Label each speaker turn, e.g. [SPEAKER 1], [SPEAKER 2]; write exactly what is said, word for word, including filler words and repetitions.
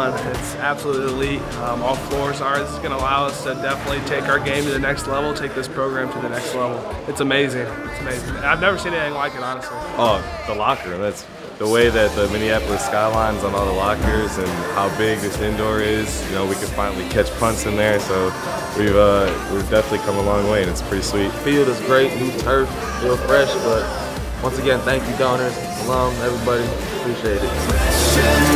[SPEAKER 1] fun. It's absolutely elite. Um, all floors are. This is going to allow us to definitely take our game to the next level, take this program to the next level. It's amazing. It's amazing. I've never seen anything like it, honestly.
[SPEAKER 2] Oh, the locker room. That's the way that the Minneapolis skyline's on all the lockers and how big this indoor is. You know, we could finally catch punts in there, so we've uh, we've definitely come a long way, and it's pretty sweet.
[SPEAKER 3] Field is great, new turf, still fresh, but once again, thank you, donors, alum, everybody. Appreciate it.